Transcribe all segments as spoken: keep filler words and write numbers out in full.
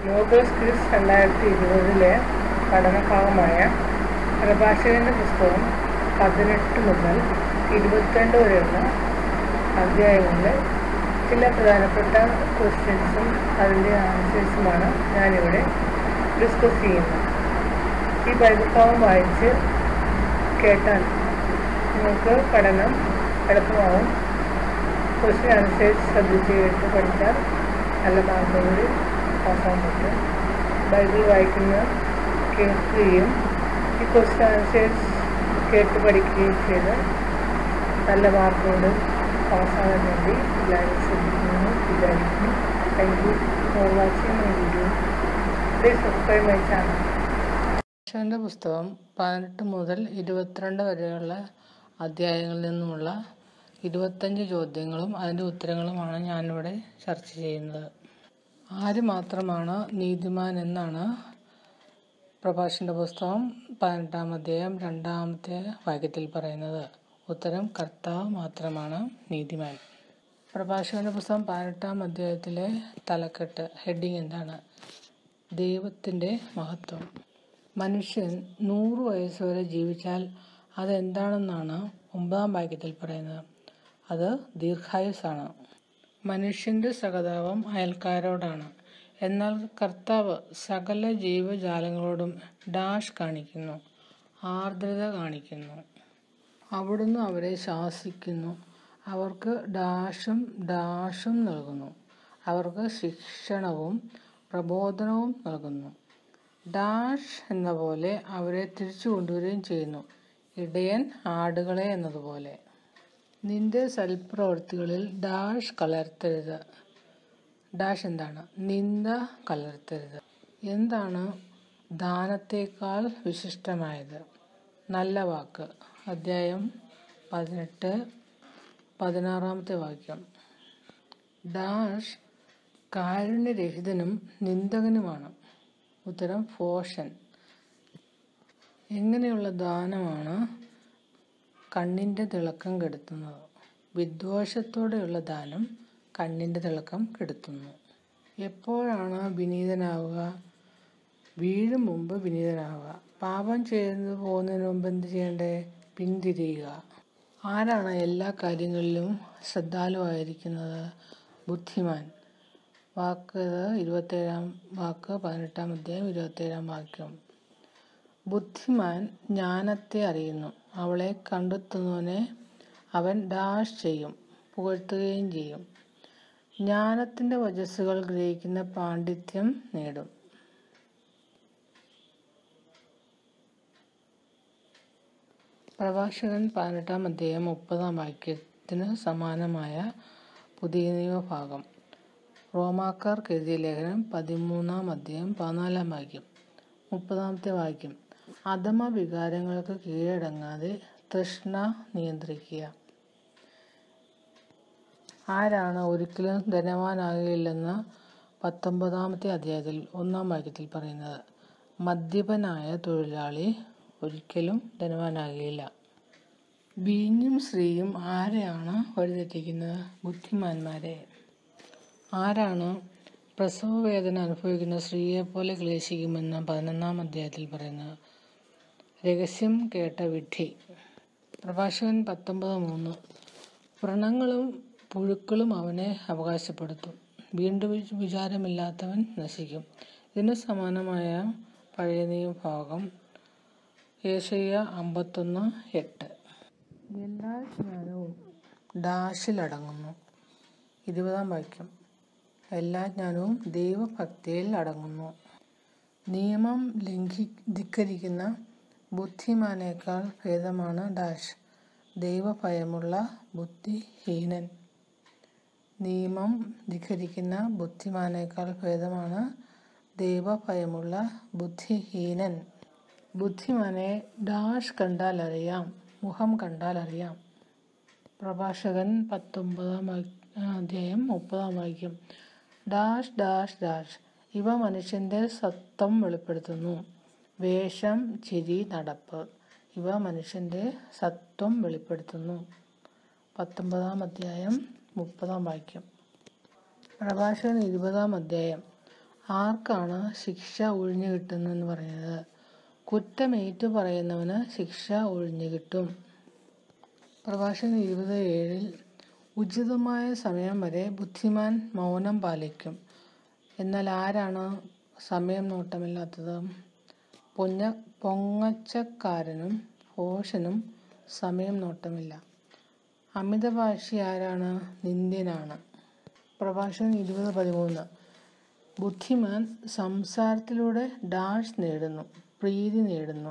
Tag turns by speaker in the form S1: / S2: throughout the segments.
S1: Nobel skills രണ്ടായിരത്തി ഇരുപതിലെ പഠനഭാഗമായ പ്രഭാഷകൻ്റെ പുസ്തകം പതിനെട്ട് മുതൽ ഇരുപത്തിരണ്ട് വരെയുള്ള അധ്യായങ്ങളിൽ ചില പ്രധാനപ്പെട്ട ക്വസ്റ്റ്യൻസും അതിൻ്റെ ആൻസേഴ്സുമാണ് ഞാനിവിടെ ഡിസ്കസ് ചെയ്യുന്നത്. ഈ ബൈബിൾ ഭാഗം വായിച്ച് കേട്ടാൽ നിങ്ങൾക്ക് പഠനം എളുപ്പമാവും. ക്വസ്റ്റ്യൻ ആൻസേഴ്സ് ശ്രദ്ധിച്ച് കേട്ട് പഠിച്ചാൽ നല്ല മാർക്കോടുകൂടി പാസ്സാൻ പറ്റും. ബൈബിൾ വായിക്കുന്ന കേൾക്കുകയും ഈ ക്വസ്റ്റ്യൻ ആൻസേഴ്സ് കേട്ട് പഠിക്കുകയും ചെയ്ത് നല്ല മാർക്കോട് പാസ്സാകാൻ വേണ്ടി എല്ലാവരും ശ്രദ്ധിക്കുന്നു വിചാരിക്കുന്നു. Thank you for watching my video. Please subscribe my channel. പ്രഭാഷകൻ്റെ പുസ്തകം പതിനെട്ട് മുതൽ ഇരുപത്തിരണ്ട് വരെയുള്ള അധ്യായങ്ങളിൽ നിന്നുമുള്ള ഇരുപത്തഞ്ച് ചോദ്യങ്ങളും അതിൻ്റെ ഉത്തരങ്ങളുമാണ് ഞാനിവിടെ ചർച്ച ചെയ്യുന്നത്. ആര് മാത്രമാണ് നീതിമാൻ എന്നാണ് പ്രഭാഷകൻ്റെ പുസ്തകം പതിനെട്ടാം അധ്യായം രണ്ടാമത്തെ വാക്യത്തിൽ പറയുന്നത്. ഉത്തരം കർത്താവ് മാത്രമാണ് നീതിമാൻ. പ്രഭാഷകൻ്റെ പുസ്തകം പതിനെട്ടാം അധ്യായത്തിലെ തലക്കെട്ട് ഹെഡിങ് എന്താണ്? ദൈവത്തിൻ്റെ മഹത്വം. മനുഷ്യൻ നൂറ് വയസ്സ് വരെ ജീവിച്ചാൽ അതെന്താണെന്നാണ് ഒമ്പതാം വാക്യത്തിൽ പറയുന്നത്. അത് ദീർഘായുസ്സാണ്. മനുഷ്യൻ്റെ സഹതാപം അയൽക്കാരോടാണ്. എന്നാൽ കർത്താവ് സകല ജീവജാലങ്ങളോടും ഡാഷ് കാണിക്കുന്നു, ആർദ്രത കാണിക്കുന്നു. അവിടുന്ന് അവരെ ശാസിക്കുന്നു, അവർക്ക് ഡാഷും ഡാഷും നൽകുന്നു, അവർക്ക് ശിക്ഷണവും പ്രബോധനവും നൽകുന്നു. ഡാഷ് എന്ന പോലെ അവരെ തിരിച്ചു കൊണ്ടുവരികയും ചെയ്യുന്നു, ഇടയൻ ആടുകളെ എന്നതുപോലെ. നിന്റെ സൽപ്രവൃത്തികളിൽ ഡാഷ് കലർത്തരുത്. ഡാഷ് എന്താണ്? നിന്ദ കലർത്തരുത്. എന്താണ് ദാനത്തേക്കാൾ വിശിഷ്ടമായത്? നല്ല വാക്ക്. അധ്യായം പതിനെട്ട് പതിനാറാമത്തെ വാക്യം. ഡാഷ് കാരുണ്യരഹിതനും നിന്ദകനുമാണ്. ഉത്തരം ഭോഷൻ. എങ്ങനെയുള്ള ദാനമാണ് കണ്ണിൻ്റെ തിളക്കം കെടുത്തുന്നത്? വിദ്വേഷത്തോടെയുള്ള ദാനം കണ്ണിൻ്റെ തിളക്കം കെടുത്തുന്നു. എപ്പോഴാണ് വിനീതനാവുക? വീഴും മുമ്പ് വിനീതനാവുക. പാപം ചെയ്തു പോകുന്നതിന് മുമ്പ് എന്ത് ചെയ്യണ്ടേ? പിന്തിരിയുക. ആരാണ് എല്ലാ കാര്യങ്ങളിലും ശ്രദ്ധാലുവായിരിക്കുന്നത്? ബുദ്ധിമാൻ. വാക്ക് ഇരുപത്തേഴാം വാക്ക് പതിനെട്ടാം അധ്യായം ഇരുപത്തേഴാം വാക്യം. ബുദ്ധിമാൻ ജ്ഞാനത്തെ അറിയുന്നു, അവളെ കണ്ടെത്തുന്നവനെ അവൻ ഡാഷ് ചെയ്യും, പുകഴ്ത്തുകയും ചെയ്യും. ജ്ഞാനത്തിൻ്റെ വചസ്സുകൾ ഗ്രഹിക്കുന്ന പാണ്ഡിത്യം നേടും. പ്രഭാഷകൻ പതിനെട്ടാം അധ്യായം മുപ്പതാം വാക്യത്തിന് സമാനമായ പുതിയ നിയമഭാഗം. റോമാക്കാർക്ക് എഴുതിയ ലേഖനം പതിമൂന്നാം അധ്യായം പതിനാലാം വാക്യം. മുപ്പതാമത്തെ വാക്യം. അധമ വികാരങ്ങൾക്ക് കീഴടങ്ങാതെ തൃഷ്ണ നിയന്ത്രിക്കുക. ആരാണ് ഒരിക്കലും ധനവാനാകില്ലെന്ന് പത്തൊമ്പതാമത്തെ അധ്യായത്തിൽ ഒന്നാം വാക്യത്തിൽ പറയുന്നത്? മദ്യപനായ തൊഴിലാളി ഒരിക്കലും ധനവാനാകില്ല. വീഞ്ഞും സ്ത്രീയും ആരെയാണ് വഴിതെറ്റിക്കുന്നത്? ബുദ്ധിമാന്മാരെ. ആരാണ് പ്രസവവേദന അനുഭവിക്കുന്ന സ്ത്രീയെപ്പോലെ ക്ലേശിക്കുമെന്ന് പതിനൊന്നാം അധ്യായത്തിൽ പറയുന്നത്? രഹസ്യം കേട്ട വിഡ്ഢി. പ്രഭാഷകൻ പത്തൊമ്പത് മൂന്ന്. വ്രണങ്ങളും പുഴുക്കളും അവനെ അവകാശപ്പെടുത്തും, വീണ്ടും വിചാരമില്ലാത്തവൻ നശിക്കും. ഇതിന് സമാനമായ പഴയ നിയമഭാഗം യെശയ്യാ അമ്പത്തൊന്ന് എട്ട്. എല്ലാ ജ്ഞാനവും ഡാഷിലടങ്ങുന്നു. ഇരുപതാം വാക്യം. എല്ലാ ജ്ഞാനവും ദൈവഭക്തിയിൽ അടങ്ങുന്നു. നിയമം ലംഘി ധിക്കരിക്കുന്ന ബുദ്ധിമാനേക്കാൾ ഭേദമാണ് ഡാഷ്, ദൈവഭയമുള്ള ബുദ്ധിഹീനൻ. നിയമം ധിക്കരിക്കുന്ന ബുദ്ധിമാനേക്കാൾ ഭേദമാണ് ദൈവഭയമുള്ള ബുദ്ധിഹീനൻ. ബുദ്ധിമാനെ ഡാഷ് കണ്ടാൽ അറിയാം, മുഖം കണ്ടാൽ അറിയാം. പ്രഭാഷകൻ പത്തൊമ്പതാം അധ്യായം മുപ്പതാം വാക്യം. ഡാഷ് ഡാഷ് ഡാഷ് ഇവ മനുഷ്യൻ്റെ സത്വം വെളിപ്പെടുത്തുന്നു. വേഷം, ചിരി, നടപ്പ് ഇവ മനുഷ്യൻ്റെ സത്വം വെളിപ്പെടുത്തുന്നു. പത്തൊമ്പതാം അധ്യായം മുപ്പതാം വാക്യം. പ്രഭാഷകൻ ഇരുപതാം അധ്യായം. ആർക്കാണ് ശിക്ഷ ഒഴിഞ്ഞു കിട്ടുന്നതെന്ന് പറയുന്നത്? കുറ്റമേറ്റു പറയുന്നവന് ശിക്ഷ ഒഴിഞ്ഞു കിട്ടും. പ്രഭാഷകൻ ഇരുപത് ഏഴിൽ ഉചിതമായ സമയം വരെ ബുദ്ധിമാൻ മൗനം പാലിക്കും. എന്നാൽ ആരാണ് സമയം നോട്ടമില്ലാത്തത്? പൊഞ്ഞ പൊങ്ങച്ചക്കാരനും ഭോഷനും സമയം നോട്ടമില്ല. അമിതഭാഷി ആരാണ്? നിന്ദ്യനാണ്. പ്രഭാഷകൻ ഇരുപത് പതിമൂന്ന് ബുദ്ധിമാൻ സംസാരത്തിലൂടെ ഡാഷ് നേടുന്നു, പ്രീതി നേടുന്നു.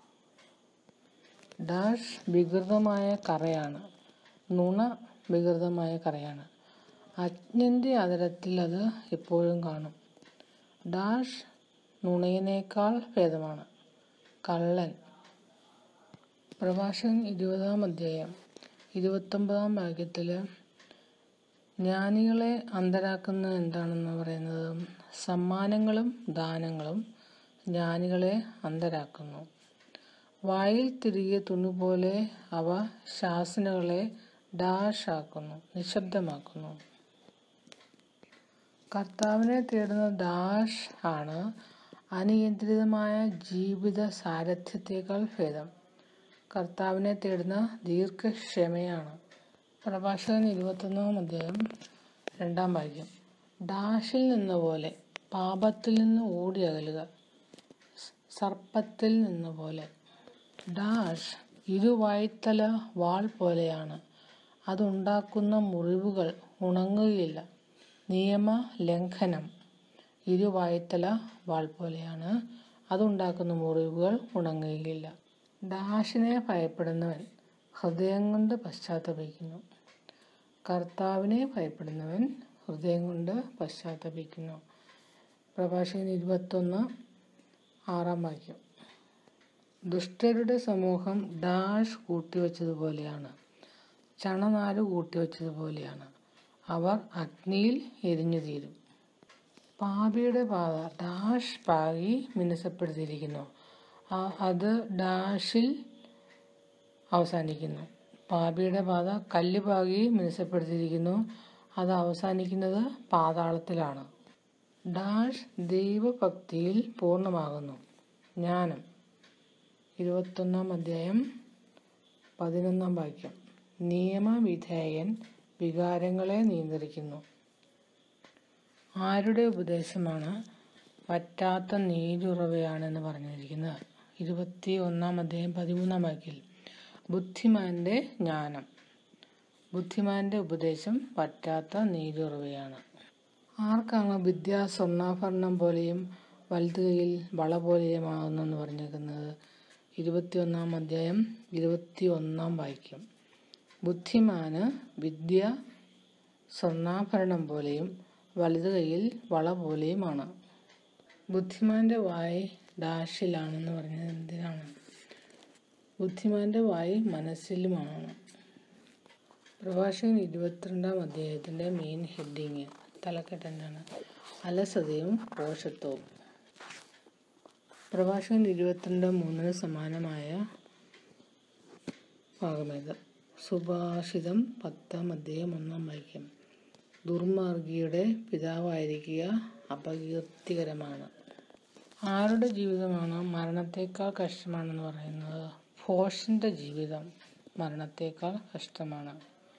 S1: ഡാഷ് വികൃതമായ കറയാണ്, നുണ വികൃതമായ കറയാണ്. അജ്ഞന്റെ അതരത്തിൽ അത് എപ്പോഴും കാണും. ഡാഷ് നുണയനേക്കാൾ ഭേദമാണ്, കള്ളൻ. പ്രഭാഷകൻ ഇരുപതാം അധ്യായം ഇരുപത്തൊമ്പതാം വാക്യത്തിൽ ജ്ഞാനികളെ അന്ധരാക്കുന്നത് എന്താണെന്ന് പറയുന്നത്? സമ്മാനങ്ങളും ദാനങ്ങളും ജ്ഞാനികളെ അന്ധരാക്കുന്നു. വായിൽ തിരികെ തുണിപോലെ അവ ശാസനകളെ ഡാഷ് ആക്കുന്നു, നിശബ്ദമാക്കുന്നു. കർത്താവിനെ തേടുന്ന ഡാഷ് ആണ് അനിയന്ത്രിതമായ ജീവിത സാരഥ്യത്തേക്കാൾ ഭേദം. കർത്താവിനെ തേടുന്ന ദീർഘക്ഷമയാണ്. പ്രഭാഷകൻ ഇരുപത്തൊന്നാം അധ്യായം രണ്ടാം വാക്യം ഡാഷിൽ നിന്ന പോലെ പാപത്തിൽ നിന്ന് ഓടി അകലുക, സർപ്പത്തിൽ നിന്ന പോലെ. ഡാഷ് ഇരുവായ്ത്തല വാൾ പോലെയാണ്, അതുണ്ടാക്കുന്ന മുറിവുകൾ ഉണങ്ങുകയില്ല. നിയമ ലംഘനം ഇരുവായ്ത്തല വാൾ പോലെയാണ്, അതുണ്ടാക്കുന്ന മുറിവുകൾ ഉണങ്ങുകയില്ല. ഡാഷിനെ ഭയപ്പെടുന്നവൻ ഹൃദയം കൊണ്ട് പശ്ചാത്തപിക്കുന്നു. കർത്താവിനെ ഭയപ്പെടുന്നവൻ ഹൃദയം കൊണ്ട് പശ്ചാത്തപിക്കുന്നു. പ്രഭാഷകൻ ഇരുപത്തൊന്ന് ആറാം വാക്യം ദുഷ്ടരുടെ സമൂഹം ഡാഷ് കൂട്ടിവെച്ചതുപോലെയാണ്, ചണനാര് കൂട്ടിവെച്ചതുപോലെയാണ്, അവർ അഗ്നിയിൽ എരിഞ്ഞു തീരും. പാപിയുടെ പാത ഡാഷ് പാകി മിനുസപ്പെടുത്തിയിരിക്കുന്നു, അത് ഡാഷിൽ അവസാനിക്കുന്നു. പാപിയുടെ പാത കല്ല് പാകി മിനുസപ്പെടുത്തിയിരിക്കുന്നു, അത് അവസാനിക്കുന്നത് പാതാളത്തിലാണ്. ഡാഷ് ദൈവഭക്തിയിൽ പൂർണ്ണമാകുന്നു, ജ്ഞാനം. ഇരുപത്തൊന്നാം അധ്യായം പതിനൊന്നാം വാക്യം നിയമവിധേയൻ വികാരങ്ങളെ നിയന്ത്രിക്കുന്നു. ആരുടെ ഉപദേശമാണ് വറ്റാത്ത നീരുറവയാണെന്ന് പറഞ്ഞിരിക്കുന്നത്? ഇരുപത്തി ഒന്നാം അധ്യായം പതിമൂന്നാം വാക്യത്തിൽ ബുദ്ധിമാന്റെ ജ്ഞാനം, ബുദ്ധിമാന്റെ ഉപദേശം വറ്റാത്ത നീരുറവയാണ്. ആർക്കാണ് വിദ്യ സ്വർണ്ണാഭരണം പോലെയും വലതു കൈയിൽ വള പോലെയുമാകുന്നെന്ന് പറഞ്ഞിരിക്കുന്നത്? ഇരുപത്തി ഒന്നാം അധ്യായം ഇരുപത്തി ഒന്നാം വാക്യം ബുദ്ധിമാന് വിദ്യ സ്വർണ്ണാഭരണം പോലെയും വലതു കൈയിൽ വള പോലെയുമാണ്. ബുദ്ധിമാന്റെ വായ് ഡാഷിലാണെന്ന് പറഞ്ഞത് എന്തിനാണ്? ബുദ്ധിമാന്റെ വായ് മനസ്സിലുമാണ്. പ്രഭാഷകൻ ഇരുപത്തിരണ്ടാം അധ്യായത്തിന്റെ മെയിൻ ഹെഡിങ് തലക്കെട്ട് എന്താണ്? അലസതയും പോഷത്വവും. പ്രഭാഷകൻ ഇരുപത്തിരണ്ട് മൂന്നിന് സമാനമായ ഭാഗമേത്? സുഭാഷിതം പത്താം അധ്യായം ഒന്നാം വാക്യം ദുർമാർഗിയുടെ പിതാവായിരിക്കുക അപകീർത്തികരമാണ്. ആരുടെ ജീവിതമാണ് മരണത്തേക്കാൾ കഷ്ടമാണെന്ന് പറയുന്നത്? ഭോഷന്റെ ജീവിതം മരണത്തേക്കാൾ കഷ്ടമാണ്.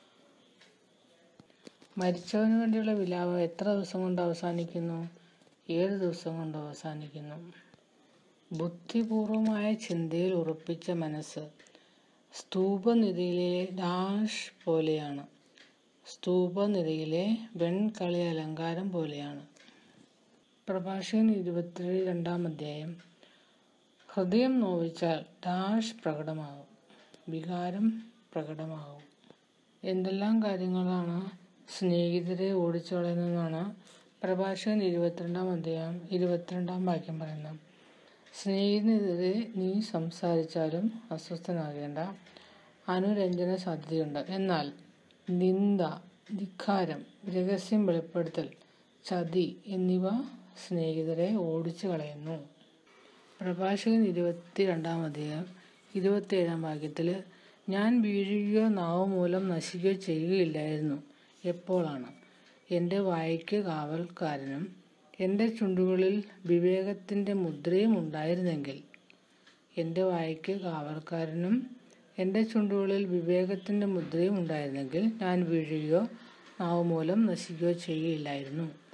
S1: മരിച്ചവന് വേണ്ടിയുള്ള വിലാപം എത്ര ദിവസം കൊണ്ട് അവസാനിക്കുന്നു? ഏഴ് ദിവസം കൊണ്ട് അവസാനിക്കുന്നു. ബുദ്ധിപൂർവമായ ചിന്തയിൽ ഉറപ്പിച്ച മനസ്സ് സ്തൂപനിരയിലെ ഡാഷ് പോലെയാണ്, സ്തൂപനിരയിലെ വെൺകളി അലങ്കാരം പോലെയാണ്. പ്രഭാഷകൻ ഇരുപത്തി രണ്ടാം അധ്യായം ഹൃദയം നോവിച്ചാൽ ഡാഷ് പ്രകടമാകും, വികാരം പ്രകടമാകും. എന്തെല്ലാം കാര്യങ്ങളാണ് സ്നേഹിതരെ ഓടിച്ചു കളയുന്നതെന്നാണ് പ്രഭാഷകൻ ഇരുപത്തിരണ്ടാം അധ്യായം ഇരുപത്തിരണ്ടാം വാക്യം പറയുന്നത്. സ്നേഹിതനെതിരെ നീ സംസാരിച്ചാലും അസ്വസ്ഥനാകേണ്ട, അനുരഞ്ജന സാധ്യതയുണ്ട്. എന്നാൽ നിന്ദ, ധിക്കാരം, രഹസ്യം വെളിപ്പെടുത്തൽ, ചതി എന്നിവ സ്നേഹിതരെ ഓടിച്ചു കളയുന്നു. പ്രഭാഷകൻ ഇരുപത്തി രണ്ടാം അധ്യായം ഇരുപത്തിയേഴാം വാക്യത്തിൽ ഞാൻ വീഴുകയോ നാവ് മൂലം നശിക്കുകയോ ചെയ്യുകയില്ലായിരുന്നു. എപ്പോഴാണ്? എൻ്റെ വായ്ക്ക് കാവൽക്കാരനും എൻ്റെ ചുണ്ടുകളിൽ വിവേകത്തിൻ്റെ മുദ്രയും ഉണ്ടായിരുന്നെങ്കിൽ. എൻ്റെ വായ്ക്ക് കാവൽക്കാരനും എൻ്റെ ചുണ്ടുകളിൽ വിവേകത്തിൻ്റെ മുദ്രയും ഉണ്ടായിരുന്നെങ്കിൽ ഞാൻ വീഴുകയോ നാവ് മൂലം നശിക്കുകയോ ചെയ്യില്ലായിരുന്നു.